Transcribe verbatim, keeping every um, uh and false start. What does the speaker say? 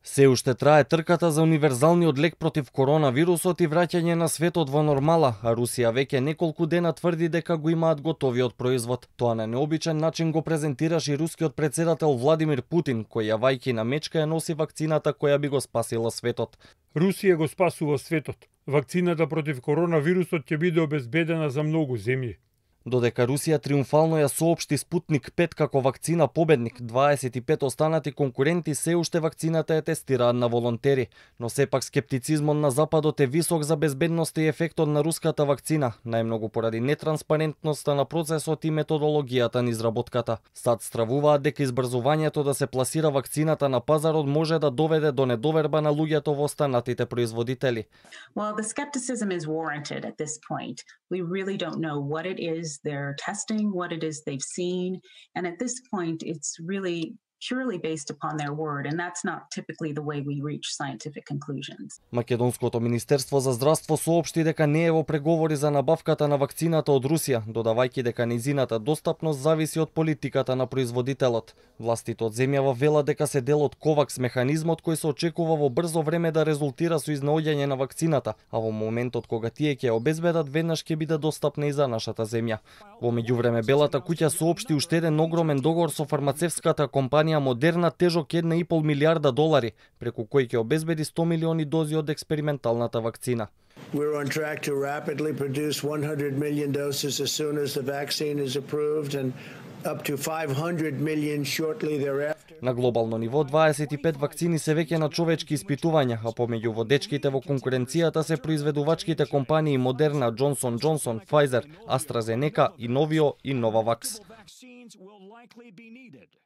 Се уште трае трката за универзалниот лек против коронавирусот и враќање на светот во нормала, а Русија веќе неколку дена тврди дека го имаат готовиот производ. Тоа на необичен начин го презентираше и рускиот претседател Владимир Путин, кој јавајќи на мечка ја носи вакцината која би го спасила светот. Русија го спасува светот. Вакцината против коронавирусот ќе биде обезбедена за многу земји. Додека Русија триумфално ја соопшти Спутник пет како вакцина победник, дваесет и пет останати конкуренти се уште вакцината ја тестираат на волонтери, но сепак скептицизмот на Западот е висок за безбедноста и ефектот на руската вакцина, најмногу поради нетранспарентноста на процесот и методологијата на изработката. САД стравуваат дека избрзувањето да се пласира вакцината на пазарот може да доведе до недоверба на луѓето во останатите производители. Well, the skepticism is warranted at this point. We really don't know what it is they're testing, what it is they've seen, and at this point it's really purely based upon their word, and that's not typically the way we reach scientific conclusions. Македонското Министерство за здравство соопшти дека не е во преговори за набавката на вакцината од Русија, додавајќи дека нејзината достапност зависи од политиката на производителот. Властите од земјава велат дека се дел од ковакс механизмот кој се очекува во брзо време да резултира со изнаоѓање на вакцината, а во моментот кога тие ќе ја обезбедат, веднаш ќе биде достапна и за нашата земја. Во меѓувреме Белата куќа соопшти уште еден огромен договор со фармацевската компанија Модерна тежок една и пол милијарда долари, преку кој ќе обезбеди сто милиони дози од експерименталната вакцина. We're on track to rapidly produce one hundred million doses as soon as the vaccine is approved and up to five hundred million shortly thereafter. На глобално ниво дваесет и пет вакцини се веќе на човечки испитувања, а помеѓу водечките во конкуренцијата се произведувачките компании Модерна, Джонсон Джонсон, Pfizer, AstraZeneca, Inovio и Novavax.